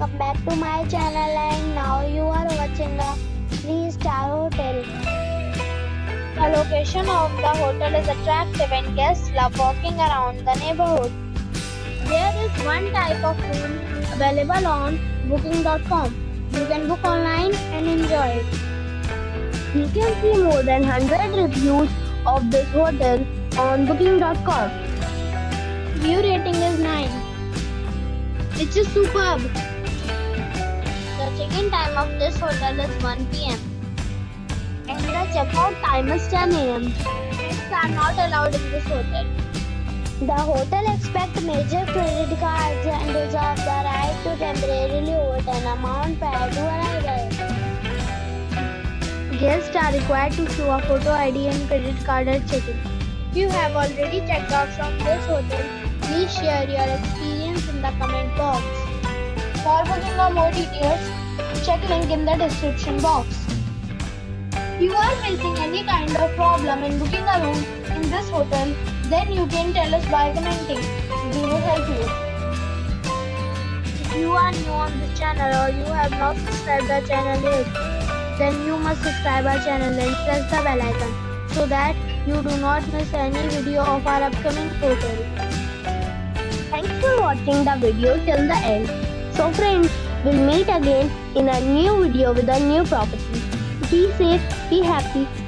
welcome back to my channel, and now you are watching a 3-star hotel. The location of the hotel is attractive and guests love walking around the neighborhood. There is one type of room available on booking.com. You can book online and enjoy it. You can see more than 100 reviews of this hotel on booking.com. View rating is 9. It's just superb. The check-in time of this hotel is 1 p.m. and the check-out time is 10 a.m. Pets are not allowed in this hotel. The hotel accepts major credit cards and reserves the right to temporarily hold an amount prior to arrival. Guests are required to show a photo ID and credit card at check-in. If you have already checked out from this hotel, please share your experience in the comment box. For booking or more details, check link in the description box. If you are facing any kind of problem in booking a room in this hotel, then you can tell us by commenting. We will help you. If you are new on this channel or you have not subscribed our channel yet, then you must subscribe our channel and press the bell icon so that you do not miss any video of our upcoming hotel. Thanks for watching the video till the end. So friends, we'll meet again in a new video with a new property. Be safe, be happy.